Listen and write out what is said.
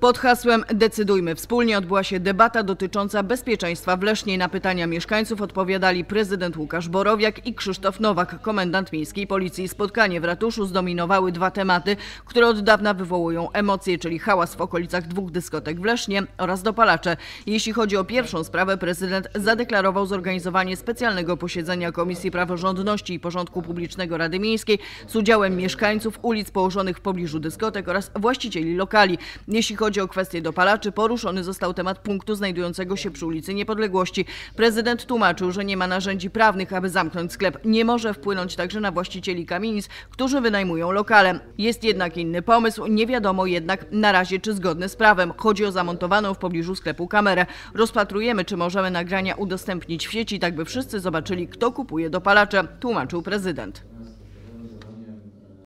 Pod hasłem Decydujmy wspólnie odbyła się debata dotycząca bezpieczeństwa w Lesznie. Na pytania mieszkańców odpowiadali prezydent Łukasz Borowiak i Krzysztof Nowak, komendant miejskiej policji. Spotkanie w ratuszu zdominowały dwa tematy, które od dawna wywołują emocje, czyli hałas w okolicach dwóch dyskotek w Lesznie oraz dopalacze. Jeśli chodzi o pierwszą sprawę, prezydent zadeklarował zorganizowanie specjalnego posiedzenia Komisji Praworządności i Porządku Publicznego Rady Miejskiej z udziałem mieszkańców ulic położonych w pobliżu dyskotek oraz właścicieli lokali. Jeśli chodzi o kwestię dopalaczy, poruszony został temat punktu znajdującego się przy ulicy Niepodległości. Prezydent tłumaczył, że nie ma narzędzi prawnych, aby zamknąć sklep. Nie może wpłynąć także na właścicieli kamienic, którzy wynajmują lokale. Jest jednak inny pomysł. Nie wiadomo jednak na razie, czy zgodny z prawem. Chodzi o zamontowaną w pobliżu sklepu kamerę. Rozpatrujemy, czy możemy nagrania udostępnić w sieci, tak by wszyscy zobaczyli, kto kupuje dopalacze, tłumaczył prezydent.